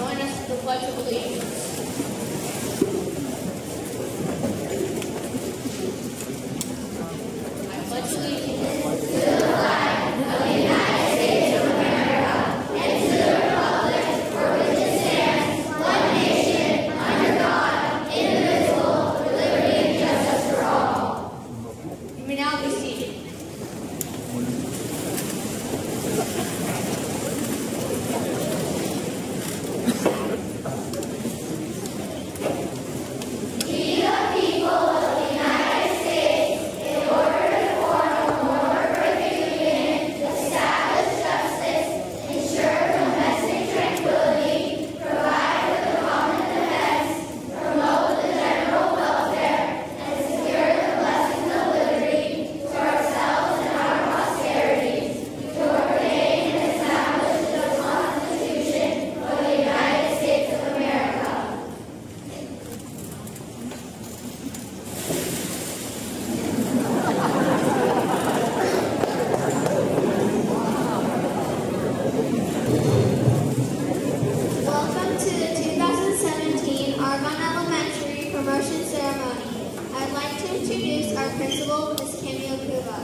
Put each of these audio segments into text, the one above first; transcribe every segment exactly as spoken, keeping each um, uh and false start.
join us for the Pledge of Allegiance. I pledge allegiance to the flag of the United States of America and to the republic for which it stands, one nation, under God, indivisible, with liberty and justice for all. You may now be seated. Welcome to the two thousand seventeen Argonne Elementary Promotion Ceremony. I'd like to introduce our principal, Miz Camille Kuba.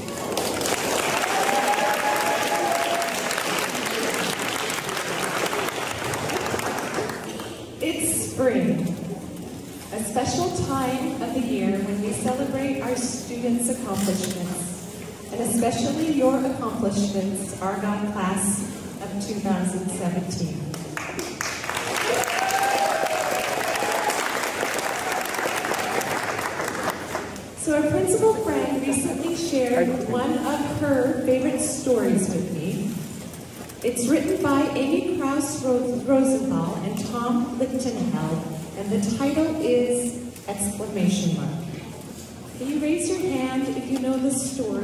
It's spring, a special time of the year when we celebrate our students' accomplishments, and especially your accomplishments, Argonne class of two thousand seventeen. So our principal friend recently shared one of her favorite stories with me. It's written by Amy Krauss Rosenthal and Tom Lichtenheld, and the title is exclamation mark. Can you raise your hand if you know the story?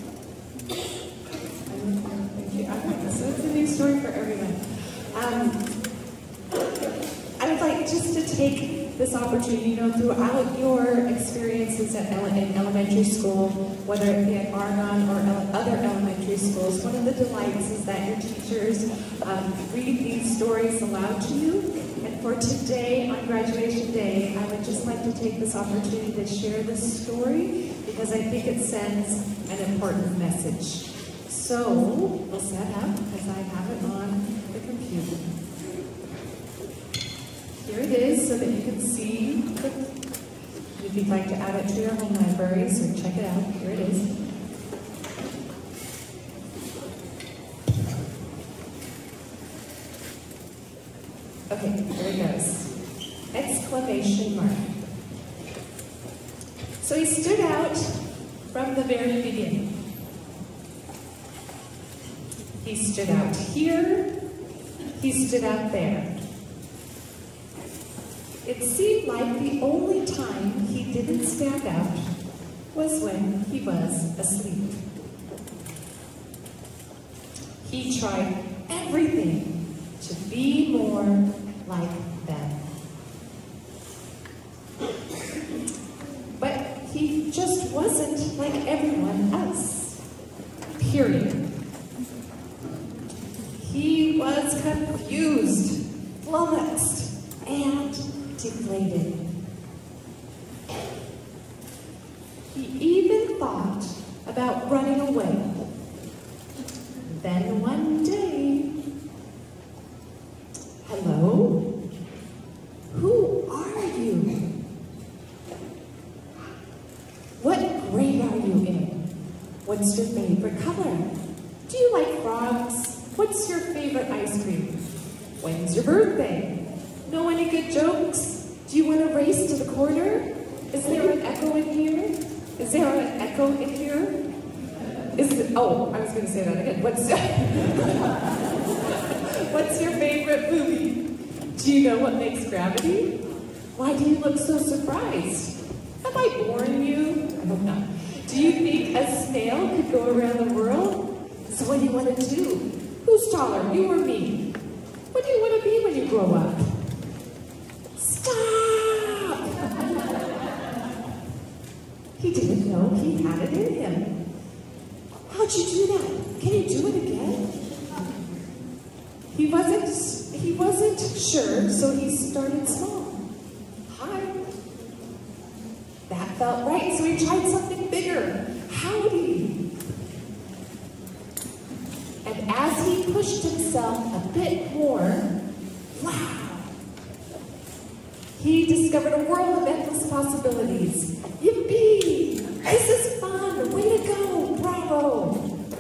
Thank you. Okay, so it's a new story for everyone. Um, I would like just to take this opportunity, you know, throughout your experiences at ele in elementary school, whether it be at Argonne or ele other elementary schools, one of the delights is that your teachers um, read these stories aloud to you. And for today, on graduation day, I would just like to take this opportunity to share this story because I think it sends an important message. So, we'll set up because I have it on the computer. Here it is so that you can see. If you'd like to add it to your home libraries or check it out, here it is. Okay, here it goes. Exclamation mark. So he stood out from the very beginning. He stood out here, he stood out there. It seemed like the only time he didn't stand out was when he was asleep. He tried everything to be more like them. But he just wasn't like everyone else, period. He was confused, flummoxed, and deflated. He even thought about running away. Then one day, hello? Who are you? What grade are you in? What's your favorite color? Do you like frogs? What's your favorite ice cream? When's your birthday? Know any good jokes? Do you want to race to the corner? Is there an echo in here? Is there an echo in here? Is it, oh, I was going to say that again. What's, what's your favorite movie? Do you know what makes gravity? Why do you look so surprised? Have I boring you? I hope not. Do you think a snail could go around the world? So what do you want to do? Who's taller, you or me? What do you want to be when you grow up? Stop! He didn't know he had it in him. How'd you do that? Can you do it again? He wasn't, he wasn't sure, so he started small. Hi. That felt right, so he tried something bigger. Howdy. And as he pushed himself a bit more, wow, he discovered a world of endless possibilities. Yippee! This is fun! Way to go! Bravo!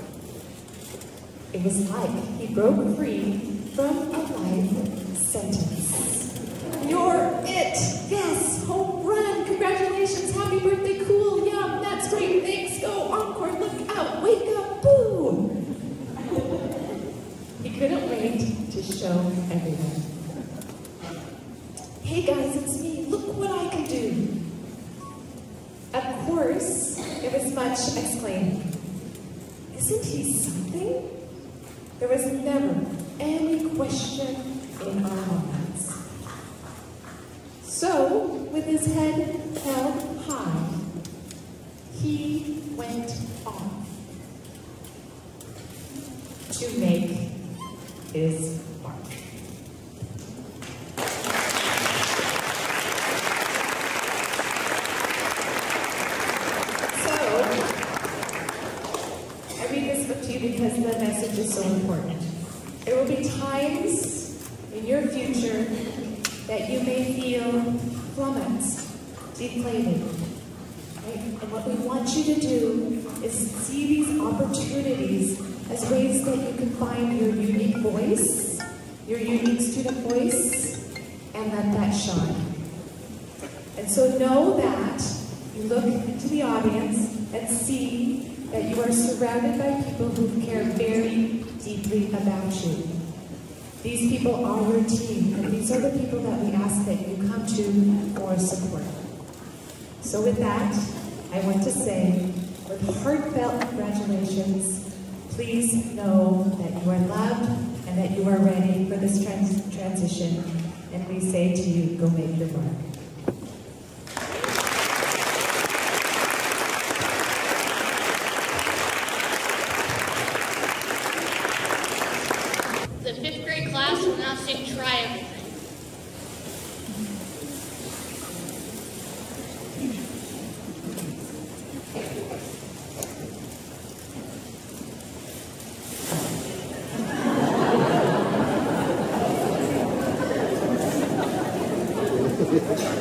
It was like he broke free from a life sentence. You're it! Yes! Home run! Congratulations! Happy birthday! Cool! Yum! That's great! Thanks! Go! Encore! Look out! Wake up! Boo! He couldn't wait to show everyone. Hey guys, it's me. Look what I can do. Of course, there was much exclaiming. Isn't he something? There was never any question in our minds. So, with his head held high, he went off to make his mark. Because the message is so important. There will be times in your future that you may feel flummoxed, deflated. Right? And what we want you to do is see these opportunities as ways that you can find your unique voice, your unique student voice, and let that shine. And so know that you look into the audience and see that you are surrounded by people who care very deeply about you. These people are your team, and these are the people that we ask that you come to for support. So with that, I want to say, with heartfelt congratulations, please know that you are loved and that you are ready for this trans transition. And we say to you, go make your mark. The fifth grade class will now sing Try Everything. Thank you.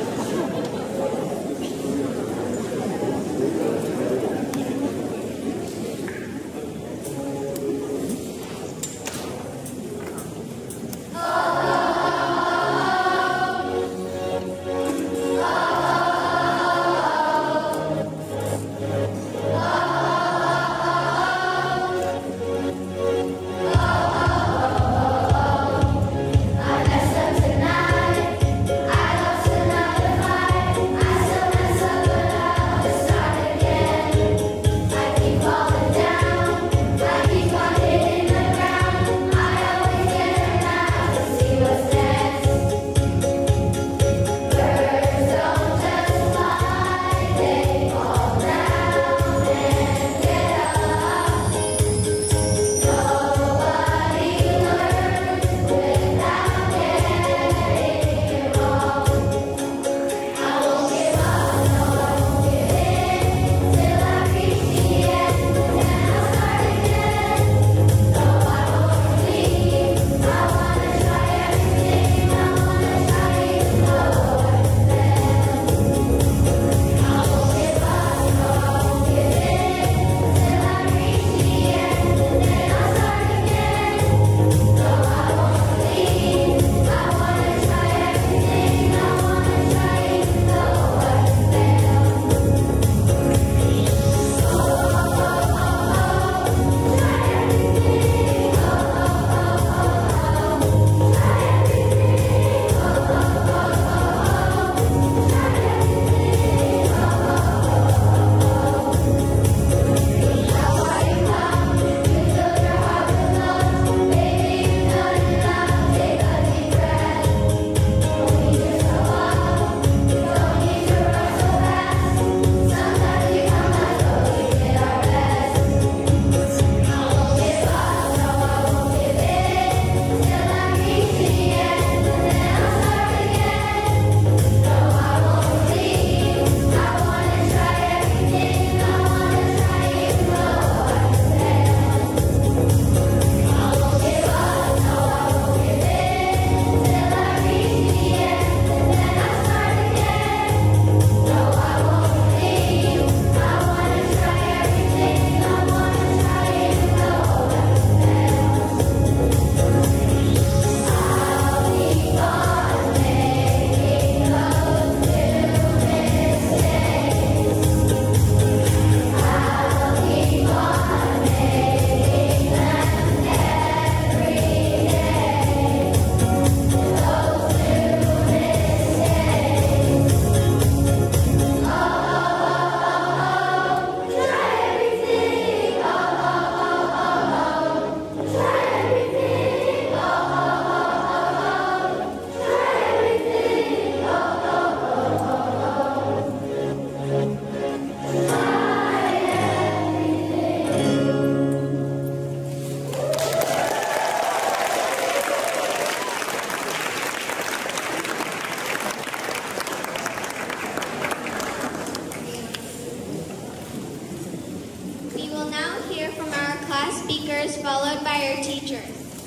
by our teachers.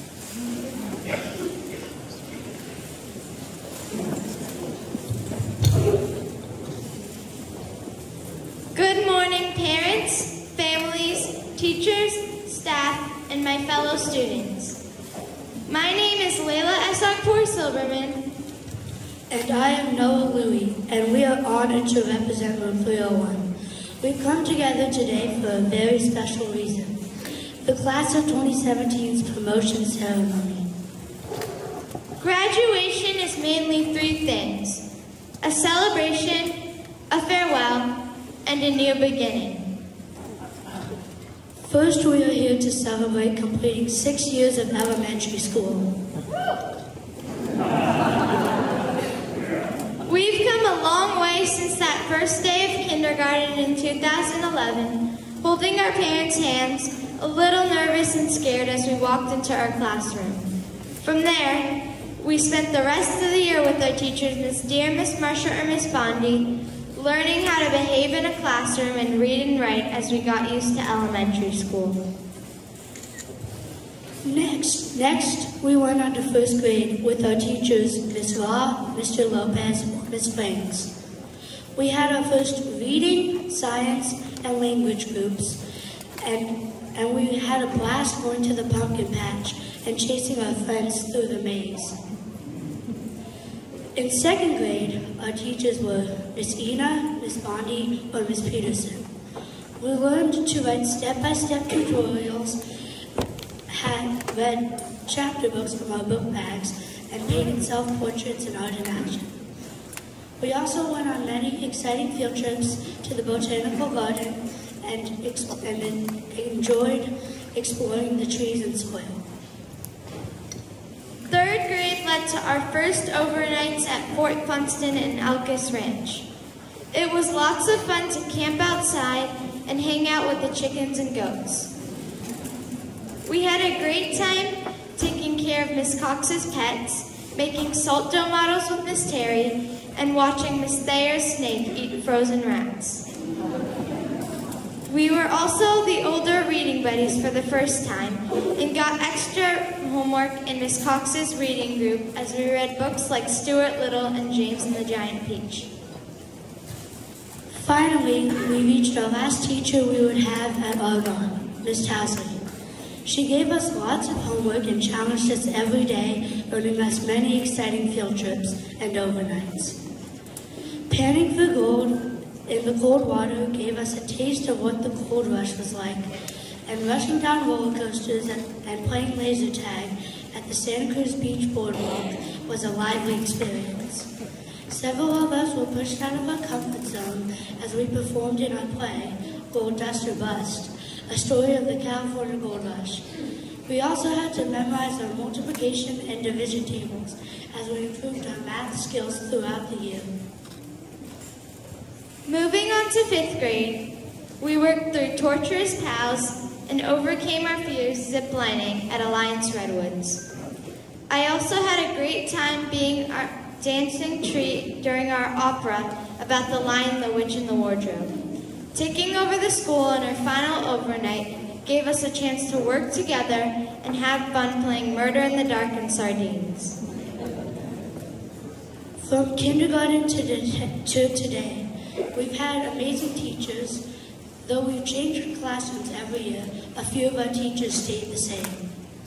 Good morning, parents, families, teachers, staff, and my fellow students. My name is Layla Esakpour Silberman. And I am Noah Louie, and we are honored to represent Room three oh one. We've come together today for a very special reason, the Class of twenty seventeen's promotion ceremony. Graduation is mainly three things: a celebration, a farewell, and a new beginning. First, we are here to celebrate completing six years of elementary school. We've come a long way since that first day of kindergarten in two thousand eleven, holding our parents' hands, a little nervous and scared as we walked into our classroom. From there, we spent the rest of the year with our teachers, Miss Dear, Miss Marsha, or Miss Bondi, learning how to behave in a classroom and read and write as we got used to elementary school. Next, next, we went on to first grade with our teachers, Miss Law, Mister Lopez, Miss Franks. We had our first reading, science, and language groups, and, and we had a blast going to the pumpkin patch and chasing our friends through the maze. In second grade, our teachers were Miss Ina, Miss Bondi, or Miss Peterson. We learned to write step-by-step tutorials, had read chapter books from our book bags, and painted self-portraits and art in action. We also went on many exciting field trips to the botanical garden and, ex and enjoyed exploring the trees and soil. Third grade led to our first overnights at Fort Funston and Elkis Ranch. It was lots of fun to camp outside and hang out with the chickens and goats. We had a great time taking care of Miss Cox's pets, making salt dough models with Miss Terry, and watching Miss Thayer's snake eat frozen rats. We were also the older reading buddies for the first time and got extra homework in Miss Cox's reading group as we read books like Stuart Little and James and the Giant Peach. Finally, we reached our last teacher we would have at Argonne, Miss Towsley. She gave us lots of homework and challenged us every day, earning us many exciting field trips and overnights. Panning for gold in the cold water gave us a taste of what the gold rush was like, and rushing down roller coasters and, and playing laser tag at the Santa Cruz Beach Boardwalk was a lively experience. Several of us were pushed out of our comfort zone as we performed in our play, Gold Dust or Bust, a story of the California Gold Rush. We also had to memorize our multiplication and division tables as we improved our math skills throughout the year. Moving on to fifth grade, we worked through torturous pals and overcame our fears ziplining at Alliance Redwoods. I also had a great time being our dancing treat during our opera about The Lion, the Witch, and the Wardrobe. Taking over the school on our final overnight gave us a chance to work together and have fun playing Murder in the Dark and Sardines. From kindergarten to, to today, we've had amazing teachers. Though we've changed classrooms every year, a few of our teachers stayed the same.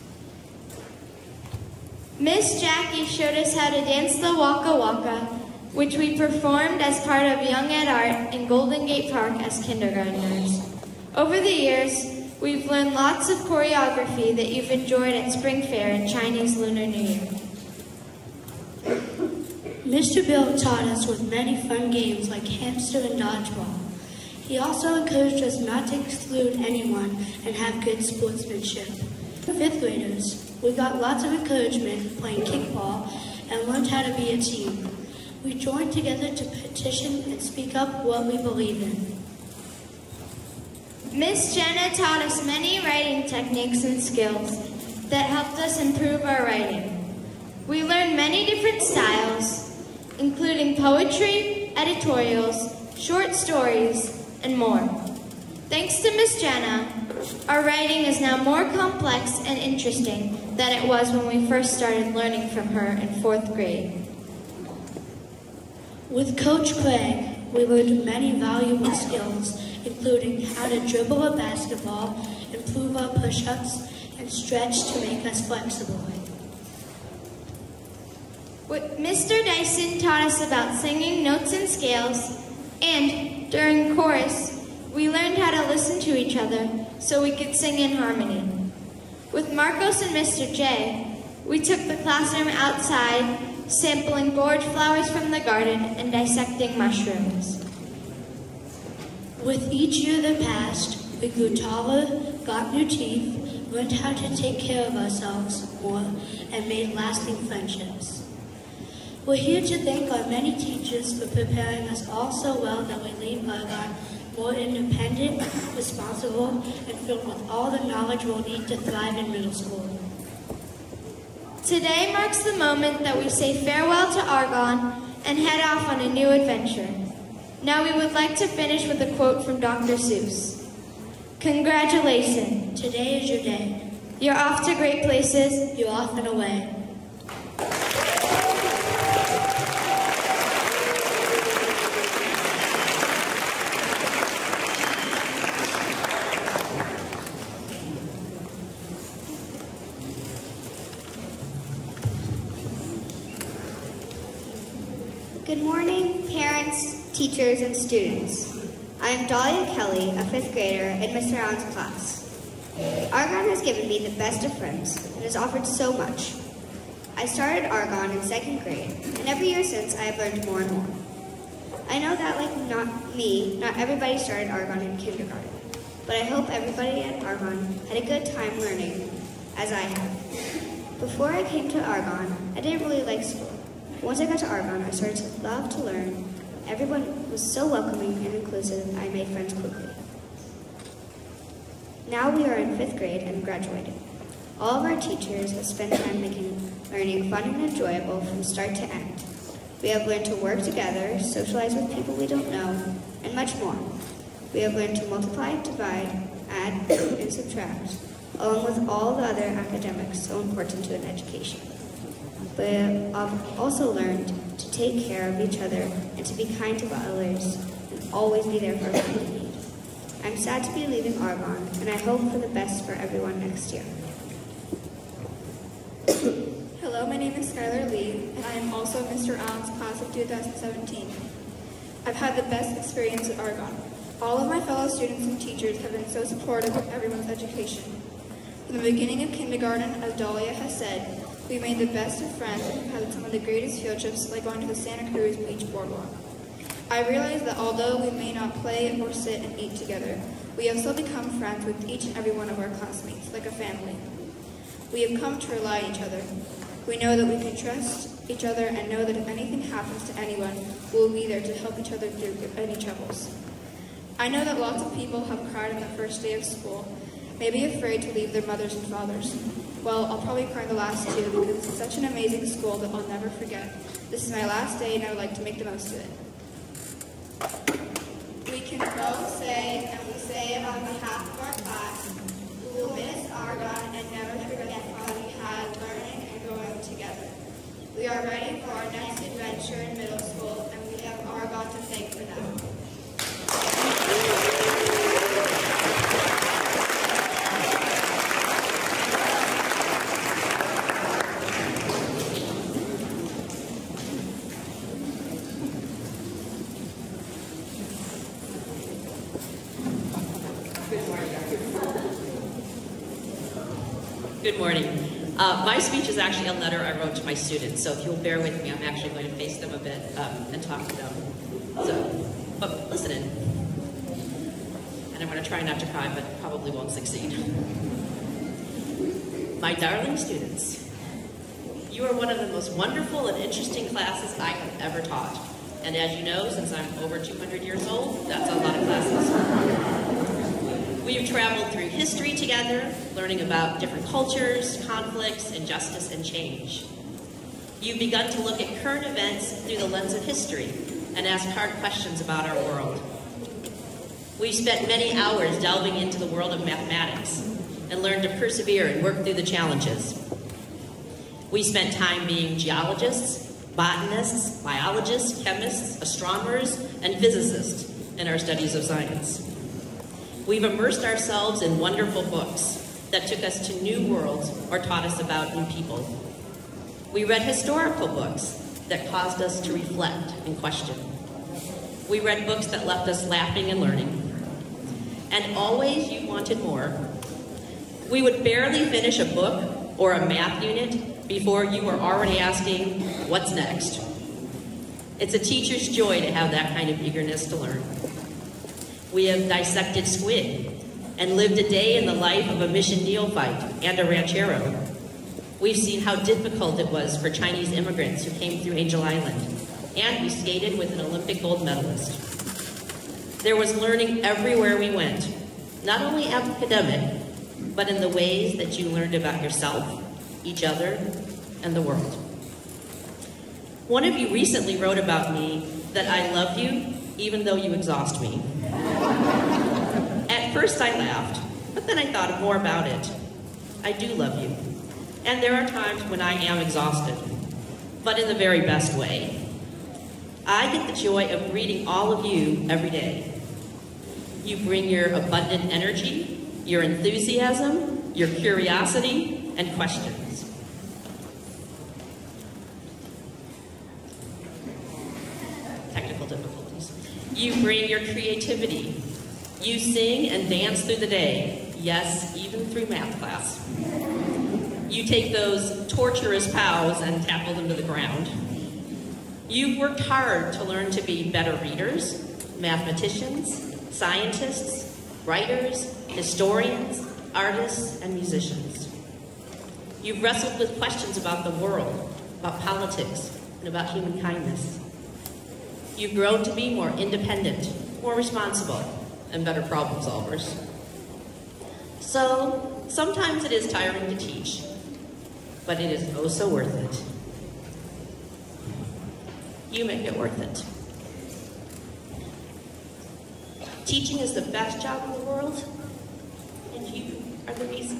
Miss Jackie showed us how to dance the Waka Waka, which we performed as part of Young at Art in Golden Gate Park as kindergartners. Over the years, we've learned lots of choreography that you've enjoyed at Spring Fair and Chinese Lunar New Year. Mister Bill taught us with many fun games like hamster and dodgeball. He also encouraged us not to exclude anyone and have good sportsmanship. Fifth graders, we got lots of encouragement playing kickball and learned how to be a team. We joined together to petition and speak up what we believe in. Miss Jenna taught us many writing techniques and skills that helped us improve our writing. We learned many different styles, including poetry, editorials, short stories, and more. Thanks to Miss Jana, our writing is now more complex and interesting than it was when we first started learning from her in fourth grade. With Coach Craig, we learned many valuable skills, including how to dribble a basketball, improve our push-ups, and stretch to make us flexible. Mister Dyson taught us about singing notes and scales, and during chorus, we learned how to listen to each other so we could sing in harmony. With Marcos and Mister J, we took the classroom outside, sampling gorge flowers from the garden and dissecting mushrooms. With each year that passed, we grew taller, got new teeth, learned how to take care of ourselves more, and made lasting friendships. We're here to thank our many teachers for preparing us all so well that we leave Argonne more independent, responsible, and filled with all the knowledge we'll need to thrive in middle school. Today marks the moment that we say farewell to Argonne and head off on a new adventure. Now we would like to finish with a quote from Doctor Seuss. Congratulations. Today is your day. You're off to great places. You're off and away. Good morning, parents, teachers, and students. I am Dahlia Kelly, a fifth grader in Mister Allen's class. Argonne has given me the best of friends and has offered so much. I started Argonne in second grade, and every year since I have learned more and more. I know that, like not me, not everybody started Argonne in kindergarten, but I hope everybody at Argonne had a good time learning, as I have. Before I came to Argonne, I didn't really like school. Once I got to Argonne, I started to love to learn. Everyone was so welcoming and inclusive, I made friends quickly. Now we are in fifth grade and graduating. All of our teachers have spent time making learning fun and enjoyable from start to end. We have learned to work together, socialize with people we don't know, and much more. We have learned to multiply, divide, add, and subtract, along with all the other academics so important to an education. But I've also learned to take care of each other and to be kind to others and always be there for everyone in need. I'm sad to be leaving Argonne, and I hope for the best for everyone next year. Hello, my name is Skylar Lee, and I am also in Mister Allen's class of two thousand seventeen. I've had the best experience at Argonne. All of my fellow students and teachers have been so supportive of everyone's education. From the beginning of kindergarten, as Dahlia has said, we made the best of friends and had some of the greatest field trips, like going to the Santa Cruz Beach Boardwalk. I realized that although we may not play or sit and eat together, we have still become friends with each and every one of our classmates, like a family. We have come to rely on each other. We know that we can trust each other and know that if anything happens to anyone, we will be there to help each other through any troubles. I know that lots of people have cried on the first day of school, maybe afraid to leave their mothers and fathers. Well, I'll probably cry the last two because it's such an amazing school that I'll never forget. This is my last day and I would like to make the most of it. We can both say, and we say it on behalf of our class, we will miss Argonne and never forget the fun we had learning and growing together. We are ready for our next adventure in middle school, and we have Argonne to thank for that. Good morning. Uh, my speech is actually a letter I wrote to my students, so if you'll bear with me, I'm actually going to face them a bit um, and talk to them. So, but listen in. And I'm going to try not to cry, but probably won't succeed. My darling students, you are one of the most wonderful and interesting classes I have ever taught. And as you know, since I'm over two hundred years old, that's a lot of classes. We have traveled through history together, learning about different cultures, conflicts, injustice, and change. You've begun to look at current events through the lens of history and ask hard questions about our world. We've spent many hours delving into the world of mathematics and learned to persevere and work through the challenges. We spent time being geologists, botanists, biologists, chemists, astronomers, and physicists in our studies of science. We've immersed ourselves in wonderful books that took us to new worlds or taught us about new people. We read historical books that caused us to reflect and question. We read books that left us laughing and learning. And always you wanted more. We would barely finish a book or a math unit before you were already asking, what's next? It's a teacher's joy to have that kind of eagerness to learn. We have dissected squid and lived a day in the life of a mission neophyte and a ranchero. We've seen how difficult it was for Chinese immigrants who came through Angel Island, and we skated with an Olympic gold medalist. There was learning everywhere we went, not only academic, but in the ways that you learned about yourself, each other, and the world. One of you recently wrote about me that I love you even though you exhaust me. At first I laughed, but then I thought more about it. I do love you, and there are times when I am exhausted, but in the very best way. I get the joy of greeting all of you every day. You bring your abundant energy, your enthusiasm, your curiosity, and questions. Technical difficulties. You bring your creativity. You sing and dance through the day, yes, even through math class. You take those torturous pows and tackle them to the ground. You've worked hard to learn to be better readers, mathematicians, scientists, writers, historians, artists, and musicians. You've wrestled with questions about the world, about politics, and about human kindness. You've grown to be more independent, more responsible, and better problem solvers. So, sometimes it is tiring to teach, but it is oh so worth it. You make it worth it. Teaching is the best job in the world, and you are the reason.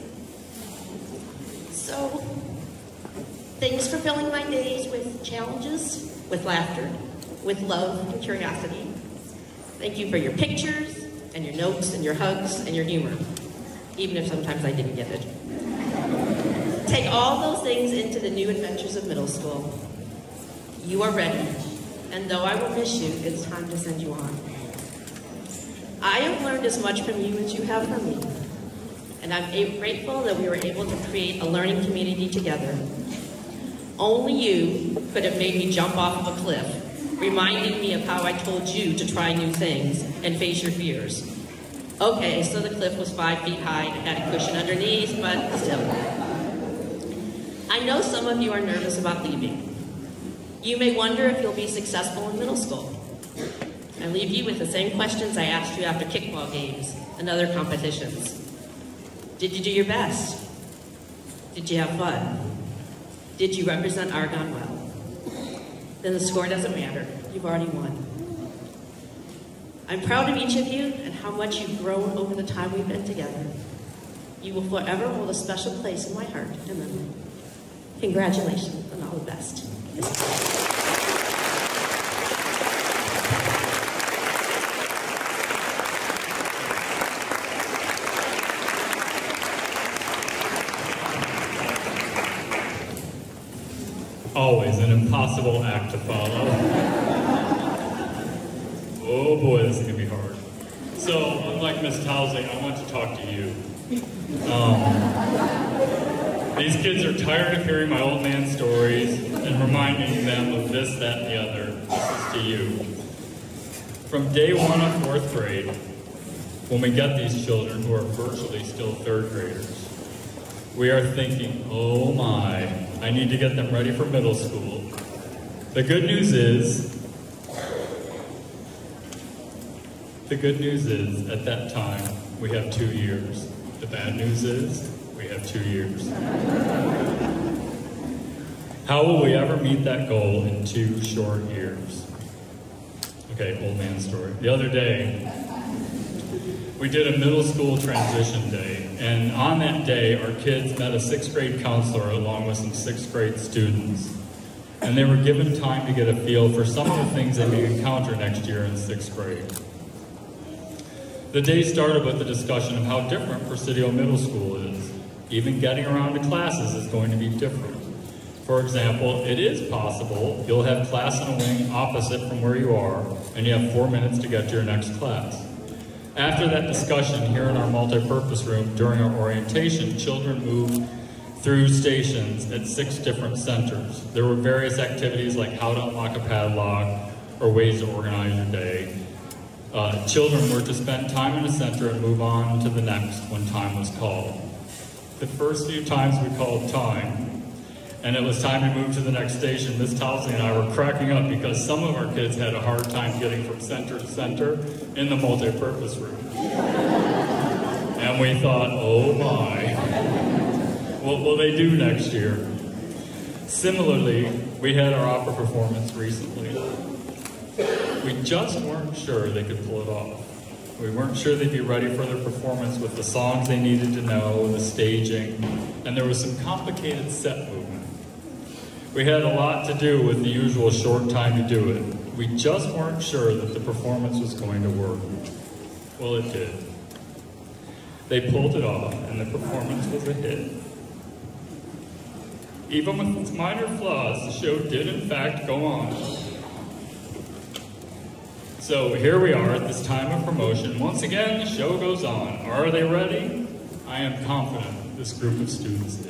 So, thanks for filling my days with challenges, with laughter, with love and curiosity. Thank you for your pictures, and your notes, and your hugs, and your humor, even if sometimes I didn't get it. Take all those things into the new adventures of middle school. You are ready, and though I will miss you, it's time to send you on. I have learned as much from you as you have from me, and I'm grateful that we were able to create a learning community together. Only you could have made me jump off of a cliff, reminding me of how I told you to try new things and face your fears. Okay, so the cliff was five feet high and had a cushion underneath, but still. I know some of you are nervous about leaving. You may wonder if you'll be successful in middle school. I leave you with the same questions I asked you after kickball games and other competitions. Did you do your best? Did you have fun? Did you represent Argonne well? Then the score doesn't matter. You've already won. I'm proud of each of you and how much you've grown over the time we've been together. You will forever hold a special place in my heart and memory. Congratulations and all the best. Always an impossible act to follow. Oh boy, this is going to be hard. So, unlike Miss Tousing, I want to talk to you. Um, these kids are tired of hearing my old man stories and reminding them of this, that, and the other. This is to you. From day one of fourth grade, when we get these children who are virtually still third graders, we are thinking, oh my, I need to get them ready for middle school. The good news is, the good news is, at that time, we have two years. The bad news is, we have two years. How will we ever meet that goal in two short years? Okay, old man story. The other day, we did a middle school transition day, and on that day, our kids met a sixth grade counselor along with some sixth grade students. And they were given time to get a feel for some of the things they may encounter next year in sixth grade. The day started with a discussion of how different Presidio Middle School is. Even getting around to classes is going to be different. For example, it is possible you'll have class in a wing opposite from where you are, and you have four minutes to get to your next class. After that discussion here in our multi-purpose room during our orientation, children moved through stations at six different centers. There were various activities like how to unlock a padlock or ways to organize your day. Uh, children were to spend time in a center and move on to the next when time was called. The first few times we called time, and it was time to move to the next station, Miz Towsley and I were cracking up because some of our kids had a hard time getting from center to center in the multi-purpose room. And we thought, oh my. What will they do next year? Similarly, we had our opera performance recently. We just weren't sure they could pull it off. We weren't sure they'd be ready for their performance with the songs they needed to know, the staging, and there was some complicated set movement. We had a lot to do with the usual short time to do it. We just weren't sure that the performance was going to work. Well, it did. They pulled it off, and the performance was a hit. Even with its minor flaws, the show did in fact go on. So here we are at this time of promotion. Once again, the show goes on. Are they ready? I am confident this group of students is.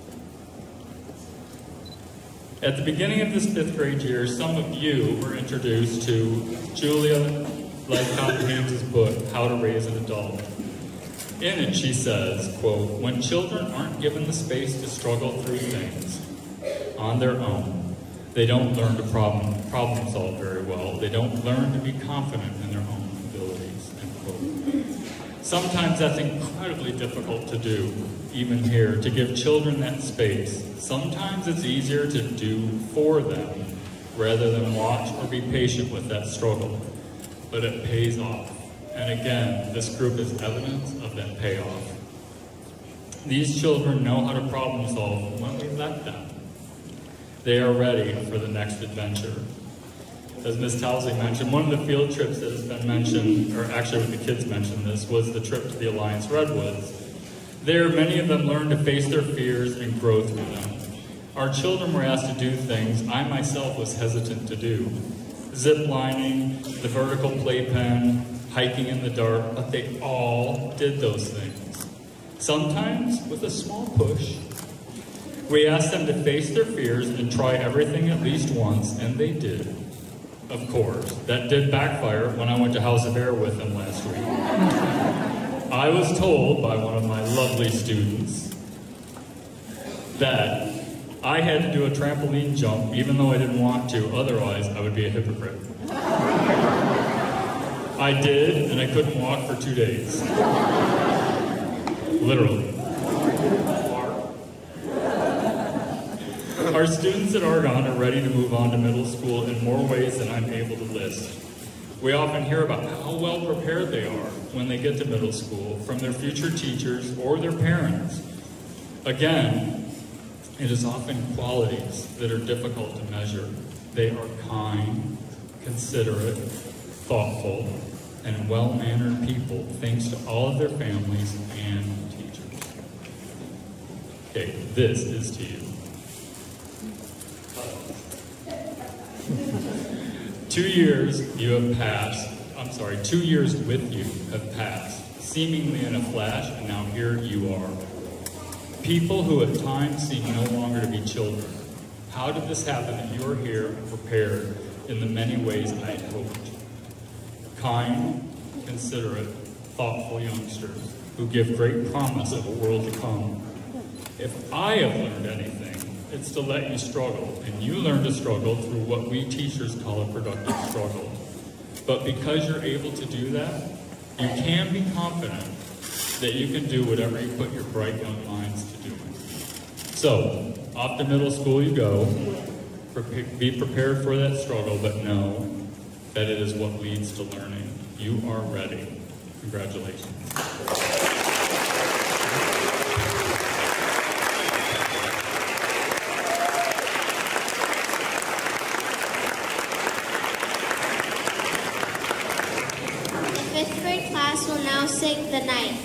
At the beginning of this fifth grade year, some of you were introduced to Julia Lightcott-Haynes' book, How to Raise an Adult. In it, she says, quote, when children aren't given the space to struggle through things on their own, they don't learn to problem, problem solve very well. They don't learn to be confident in their own abilities, end quote. Sometimes that's incredibly difficult to do, even here, to give children that space. Sometimes it's easier to do for them rather than watch or be patient with that struggle, but it pays off. And again, this group is evidence of that payoff. These children know how to problem solve when we let them. They are ready for the next adventure. As Miz Towsley mentioned, one of the field trips that has been mentioned, or actually the kids mentioned this, was the trip to the Alliance Redwoods. There, many of them learned to face their fears and grow through them. Our children were asked to do things I myself was hesitant to do. Zip lining, the vertical playpen, hiking in the dark, but they all did those things. Sometimes with a small push. We asked them to face their fears and try everything at least once, and they did. Of course, that did backfire when I went to House of Air with them last week. I was told by one of my lovely students that I had to do a trampoline jump even though I didn't want to, otherwise I would be a hypocrite. I did, and I couldn't walk for two days. Literally. Our students at Argonne are ready to move on to middle school in more ways than I'm able to list. We often hear about how well prepared they are when they get to middle school from their future teachers or their parents. Again, it is often qualities that are difficult to measure. They are kind, considerate, thoughtful, and well-mannered people, thanks to all of their families and teachers. Okay, this is to you. Two years you have passed, I'm sorry, two years with you have passed, seemingly in a flash, and now here you are. People who at times seem no longer to be children. How did this happen that you are here and prepared in the many ways I had hoped? Kind, considerate, thoughtful youngsters who give great promise of a world to come. If I have learned anything, it's to let you struggle, and you learn to struggle through what we teachers call a productive struggle. But because you're able to do that, you can be confident that you can do whatever you put your bright young minds to doing. So, off to middle school you go. Be prepared for that struggle, but know that it is what leads to learning. You are ready. Congratulations. Fifth grade class will now sing The Night.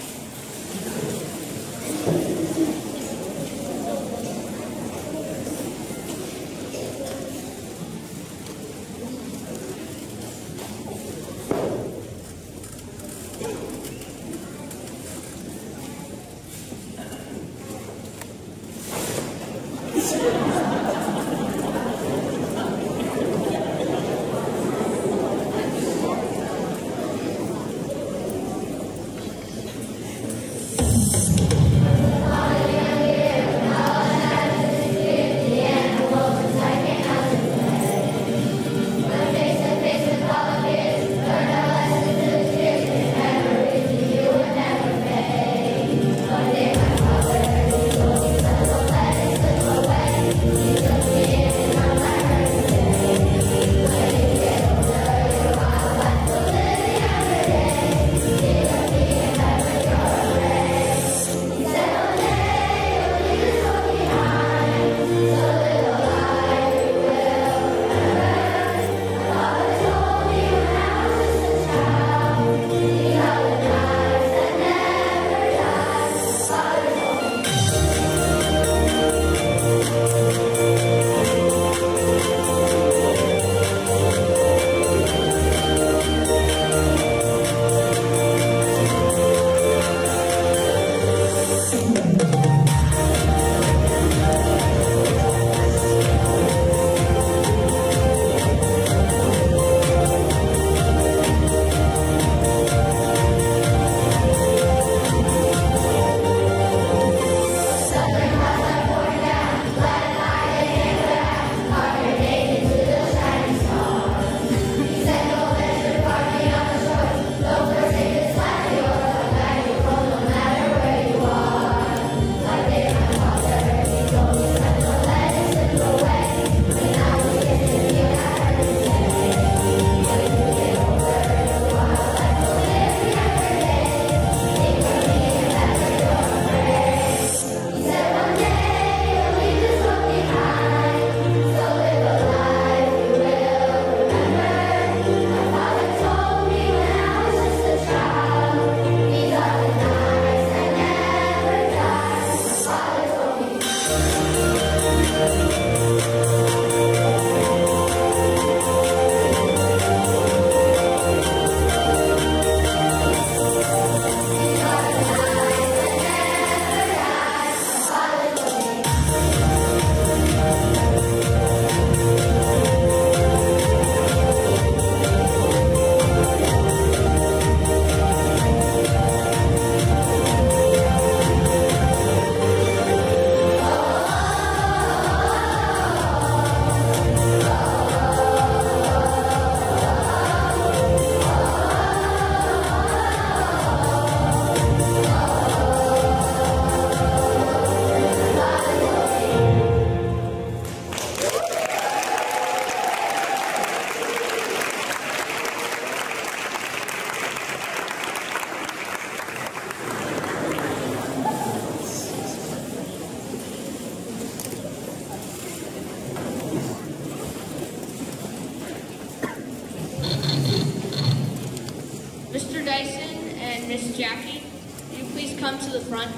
Miss Jackie, will you please come to the front?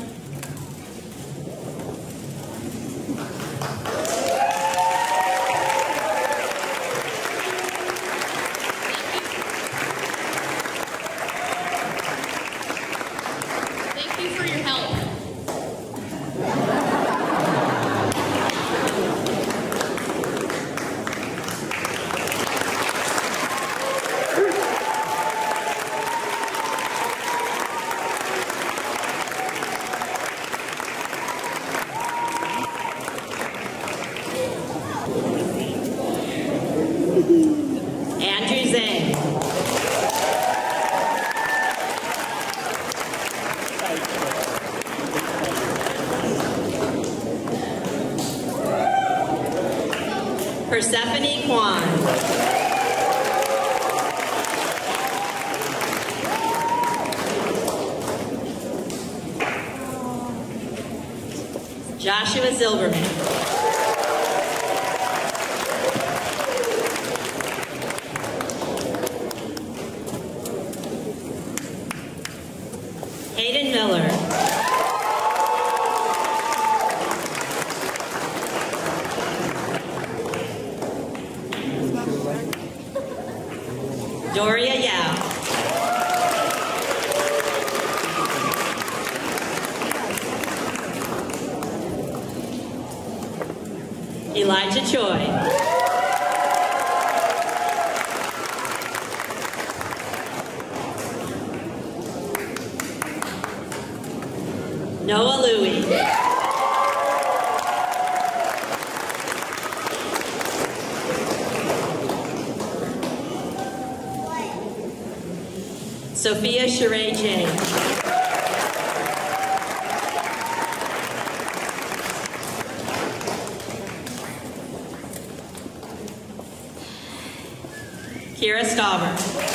Thank you for your help. Andrew Zane. Persephone Kwan. Joshua Zilberman. Hayden Miller. Doria Yao. Elijah Choi. Noah Louie. Sophia Sheree James. Kira Stauber.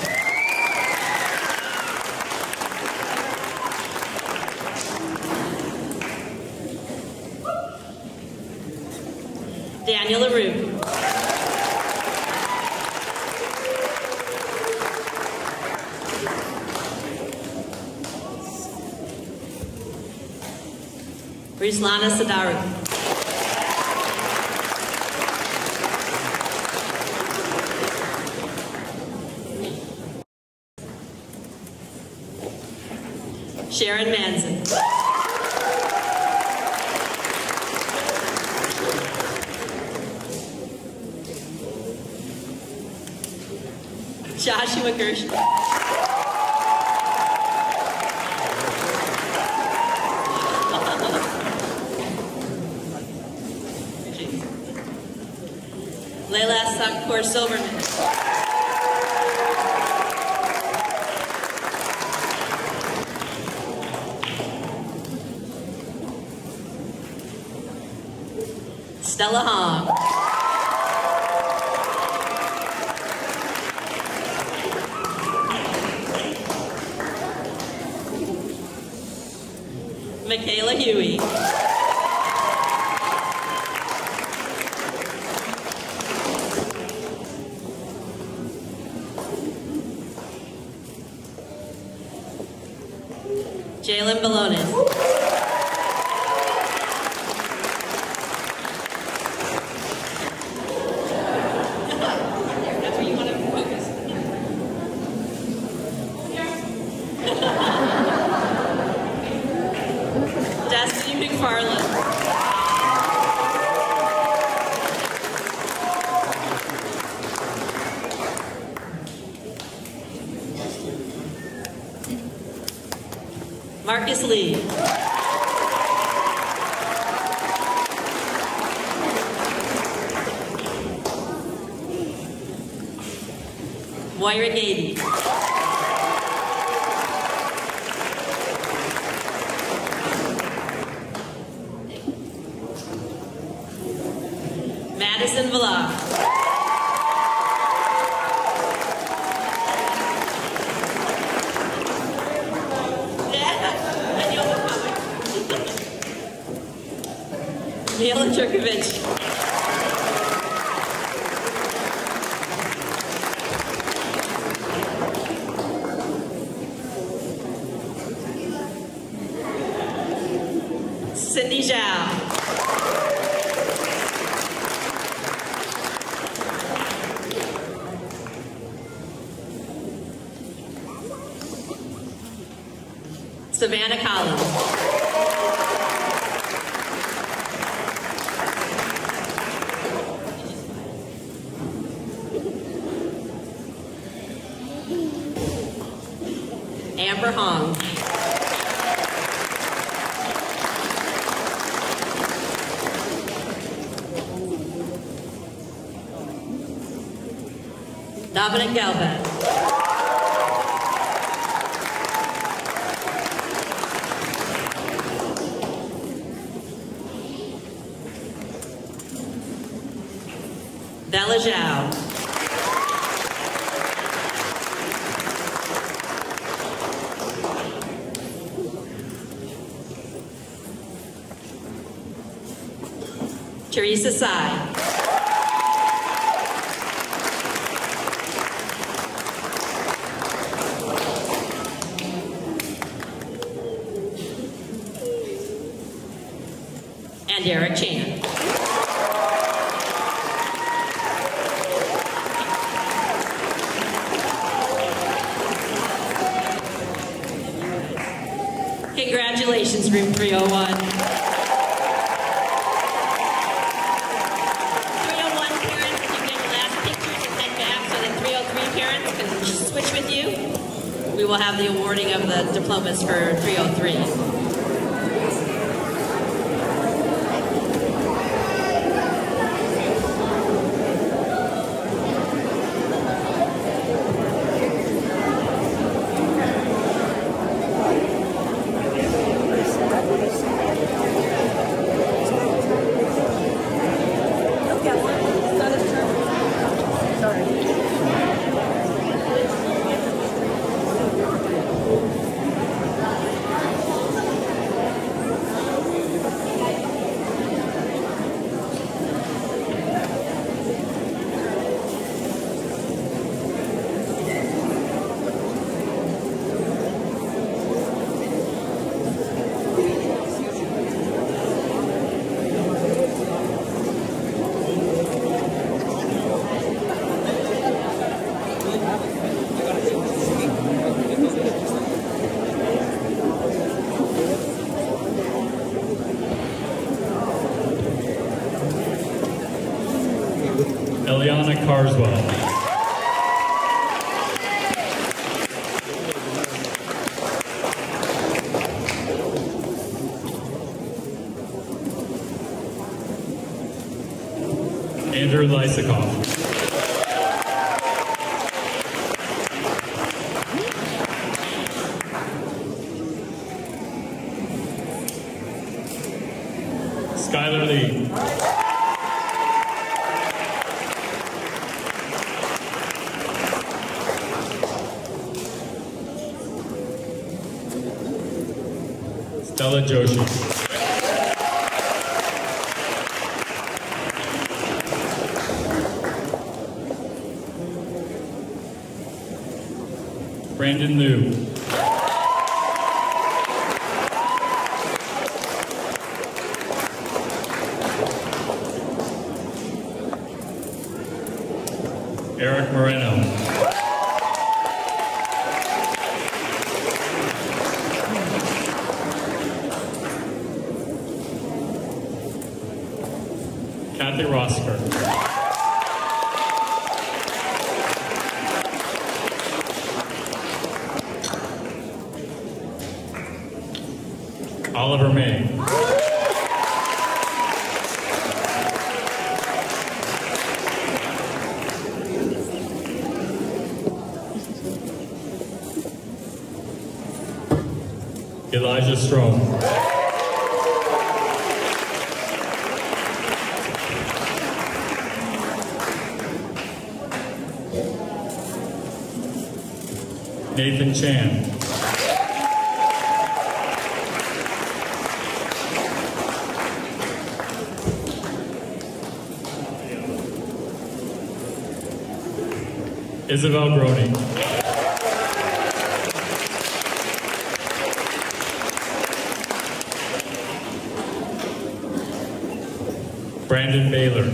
Daniel LaRue. Ruslana Sadaru. Sharon Manson. Joshua Gershon. Layla Sakur Silverman. Stella Hong. Michaela Huey. Jalen Balonis. That's where you want to focus. Destiny McFarland. Marcus Lee. Moira Gady. Madison Villa. Neil Jerkovich. Cindy Zhao. Savannah Collins. Amber Hong. Dominic Galvin. Bella Zhao. Teresa Tsai. And Eric Chan. Congratulations, room three oh one. three oh one parents, if you get your last pictures and head back so that three oh three parents can switch with you, we will have the awarding of the diplomas for three oh three. Eliana Carswell. Andrew Lysikoff. Skylar Lee. Stella Joshi. Brandon Liu. Eric Moreno. Kathy Rosker. Oliver May. Elijah Strom. Nathan Chan. Isabel Brody. Brandon Baylor.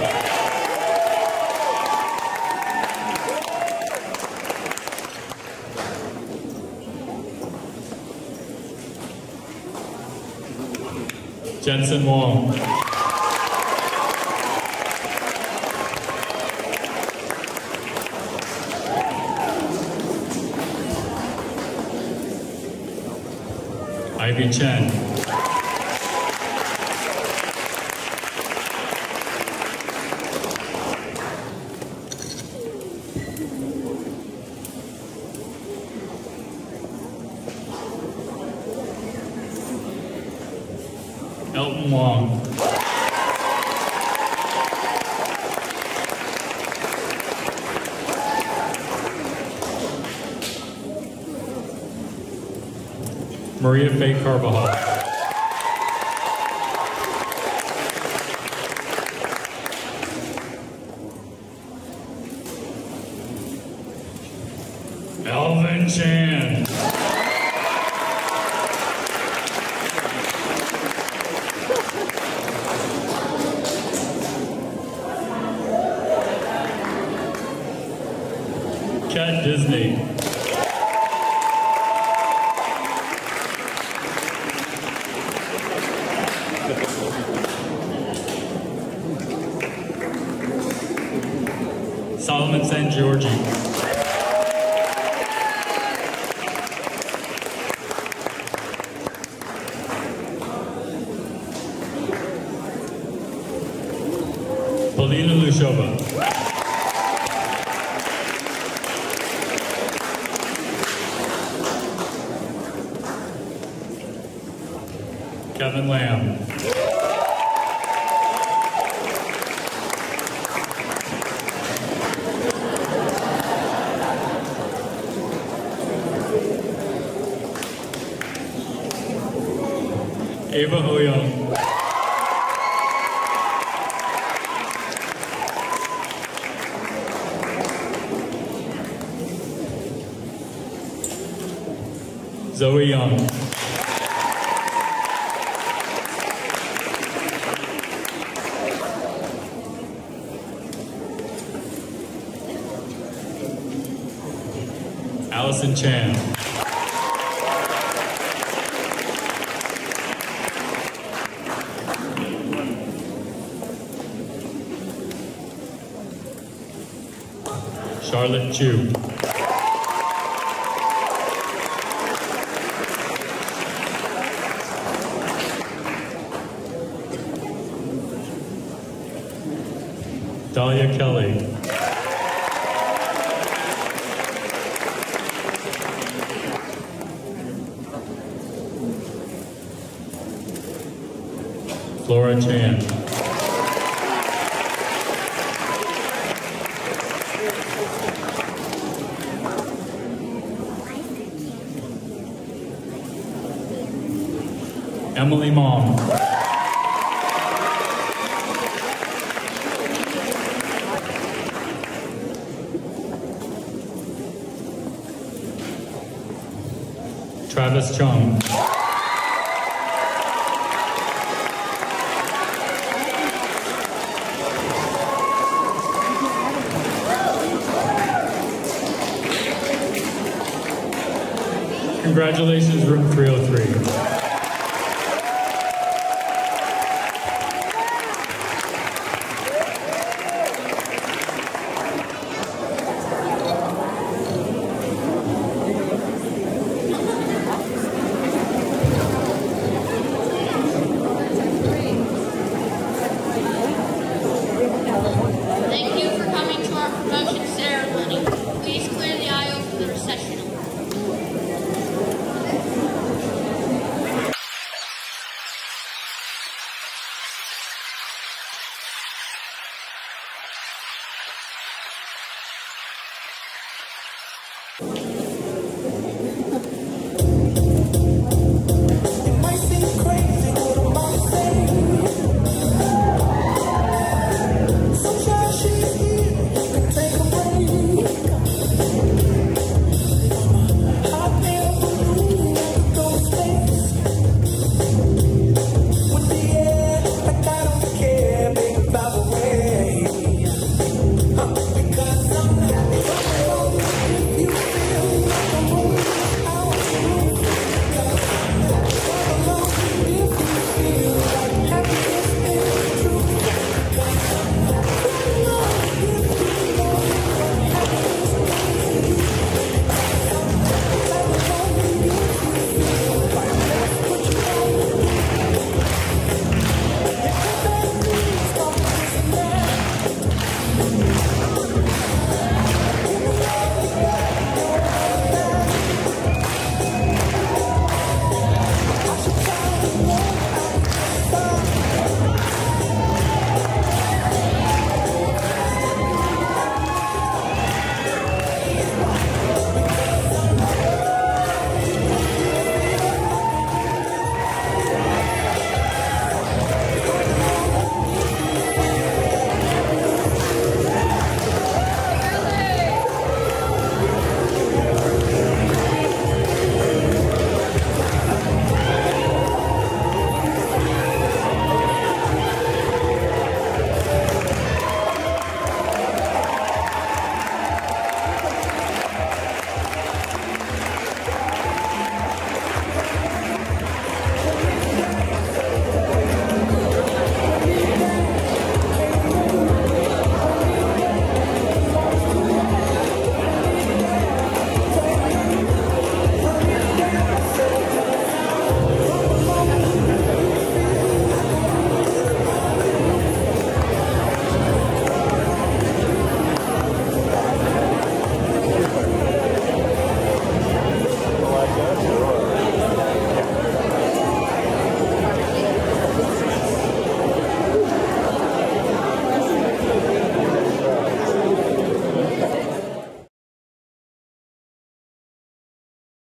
Jensen Wong. Ivy Chen. Elton Wong. Maria Faye Carvajal. Allison Chan. Kat Disney. Solomon San Giorgi. Polina Lushova. Kevin Lamb. Ava Hoyoung. Zoe Young. Allison Chan. Charlotte Chu. Dahlia Kelly. Flora Chan. Emily Mom. Travis Chung. Congratulations, room three oh three.